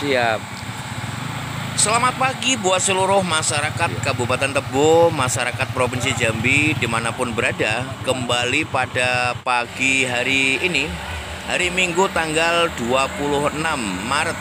Siap. Selamat pagi buat seluruh masyarakat Kabupaten Tebo, masyarakat Provinsi Jambi dimanapun berada. Kembali pada pagi hari ini, hari Minggu tanggal 26 Maret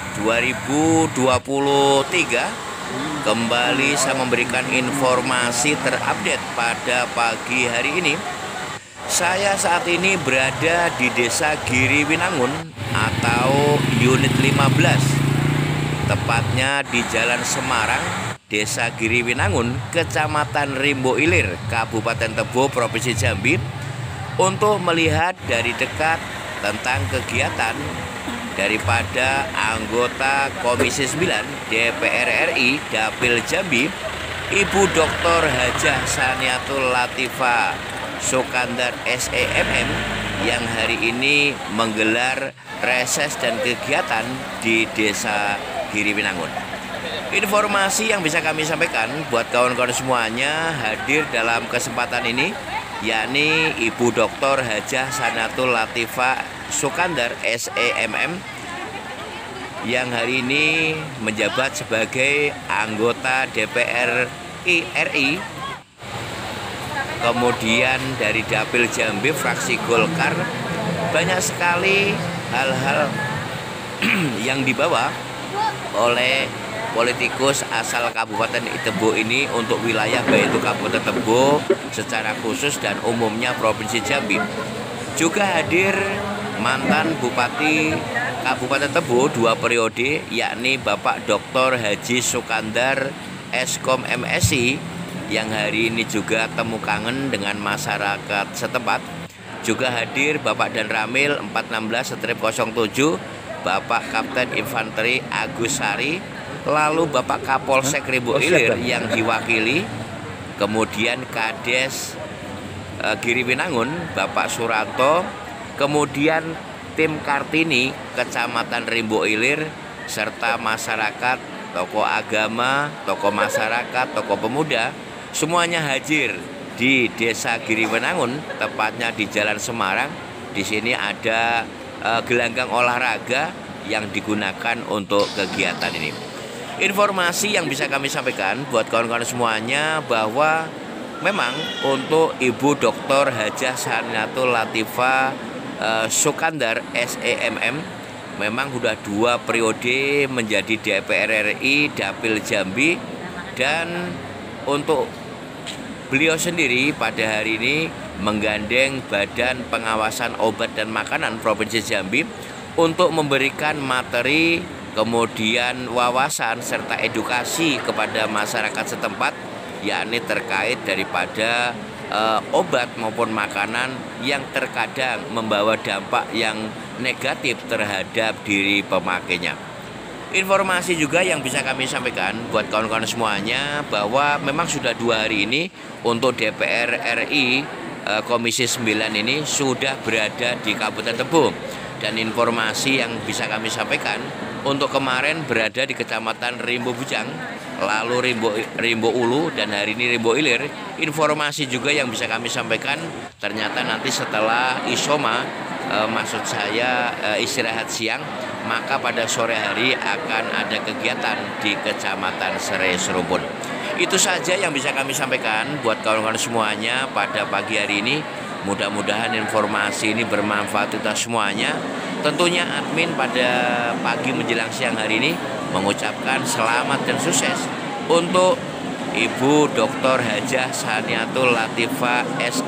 2023. Kembali saya memberikan informasi terupdate pada pagi hari ini. Saya saat ini berada di Desa Giriwinangun atau Unit 15. Tepatnya di Jalan Semarang, Desa Giriwinangun, Kecamatan Rimbo Ilir, Kabupaten Tebo, Provinsi Jambi, untuk melihat dari dekat tentang kegiatan daripada anggota Komisi 9 DPR RI Dapil Jambi, Ibu Dr. Hajah Saniatul Latifah Sukandar SEMM, yang hari ini menggelar reses dan kegiatan di Desa Giriwinangun. Informasi yang bisa kami sampaikan buat kawan-kawan semuanya hadir dalam kesempatan ini, yakni Ibu Dr. Hajah Saniatul Latifah Sukandar SEMM, yang hari ini menjabat sebagai anggota DPR RI, kemudian dari Dapil Jambi fraksi Golkar. Banyak sekali hal-hal yang dibawa oleh politikus asal Kabupaten Tebo ini untuk wilayah baik itu Kabupaten Tebo secara khusus dan umumnya Provinsi Jambi. Juga hadir mantan Bupati Kabupaten Tebo 2 periode, yakni Bapak Dr. Haji Sukandar Eskom MSI, yang hari ini juga temu kangen dengan masyarakat setempat. Juga hadir Bapak Dan Ramil 416-07, Bapak Kapten Infanteri Agus Sari, lalu Bapak Kapolsek Rimbo Ilir yang diwakili, kemudian Kades Giriwinangun Bapak Suranto, kemudian tim Kartini Kecamatan Rimbo Ilir, serta masyarakat, tokoh agama, tokoh masyarakat, tokoh pemuda, semuanya hadir di Desa Giriwinangun, tepatnya di Jalan Semarang. Di sini ada gelanggang olahraga yang digunakan untuk kegiatan ini. Informasi yang bisa kami sampaikan buat kawan-kawan semuanya bahwa memang untuk Ibu Dr. Hajah Saniatul Latifah Sukandar SEMM memang sudah 2 periode menjadi DPR RI Dapil Jambi, dan untuk beliau sendiri pada hari ini menggandeng Badan Pengawasan Obat dan Makanan Provinsi Jambi untuk memberikan materi, kemudian wawasan serta edukasi kepada masyarakat setempat, yakni terkait daripada obat maupun makanan yang terkadang membawa dampak yang negatif terhadap diri pemakainya. Informasi juga yang bisa kami sampaikan buat kawan-kawan semuanya bahwa memang sudah 2 hari ini untuk DPR RI Komisi 9 ini sudah berada di Kabupaten Tebo, dan informasi yang bisa kami sampaikan untuk kemarin berada di Kecamatan Rimbo Bujang, lalu Rimbo Ulu, dan hari ini Rimbo Ilir. Informasi juga yang bisa kami sampaikan ternyata nanti setelah isoma, maksud saya istirahat siang, maka pada sore hari akan ada kegiatan di Kecamatan Serai Serubun. Itu saja yang bisa kami sampaikan buat kawan-kawan semuanya pada pagi hari ini. Mudah-mudahan informasi ini bermanfaat untuk semuanya. Tentunya admin pada pagi menjelang siang hari ini mengucapkan selamat dan sukses untuk Ibu Dr. Hajah Saniatul Latifah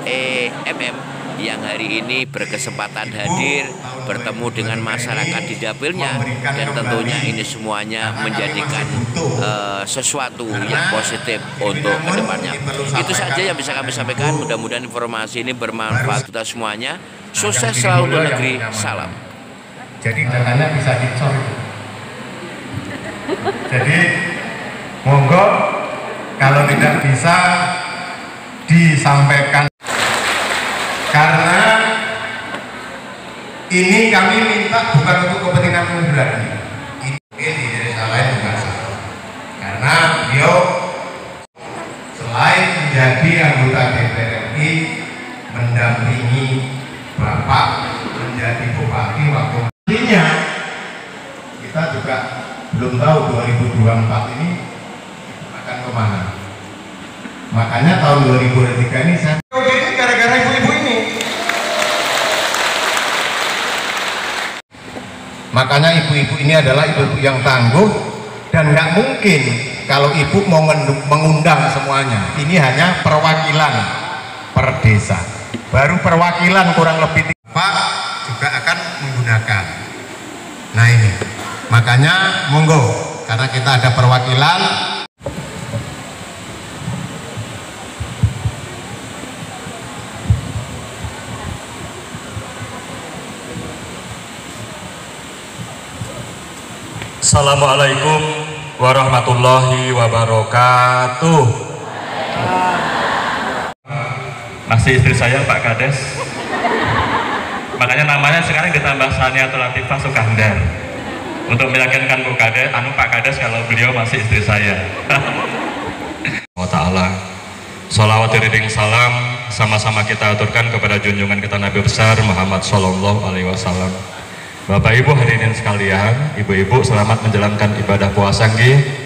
SEMM yang hari ini berkesempatan hadir bertemu dengan masyarakat di dapilnya, dan tentunya ini semuanya menjadikan sesuatu yang positif untuk kedepannya. Itu saja yang bisa kami sampaikan. Mudah-mudahan informasi ini bermanfaat untuk semuanya. Sukses selalu untuk negeri. Salam. Jadi tangannya bisa dicor. Jadi monggo kalau tidak bisa disampaikan, karena ini kami minta bukan untuk kepentingan pribadi. Ini di desa lain juga sama. Karena beliau selain menjadi anggota DPR RI, mendampingi Bapak menjadi bupati waktu artinya kita juga belum belum tahu 2024 ini akan kemana. Makanya tahun 2023 ini saya ini gara-gara ibu-ibu ini. Makanya ibu-ibu ini adalah ibu-ibu yang tangguh, dan nggak mungkin kalau ibu mau mengundang semuanya. Ini hanya perwakilan per desa. Baru perwakilan kurang lebih Pak juga akan menggunakan. Nah ini, makanya monggo, karena kita ada perwakilan. Assalamualaikum warahmatullahi wabarakatuh. Masih istri saya Pak Kades. Makanya namanya sekarang ditambah Saniatul Latifah Sukandar. Untuk meyakinkan Pak Kades kalau beliau masih istri saya. Allah Ta'ala. Sholawat iring salam sama-sama kita aturkan kepada junjungan kita Nabi besar Muhammad Sallallahu Alaihi Wasallam. Bapak Ibu hadirin sekalian, Ibu-ibu selamat menjalankan ibadah puasa nggih.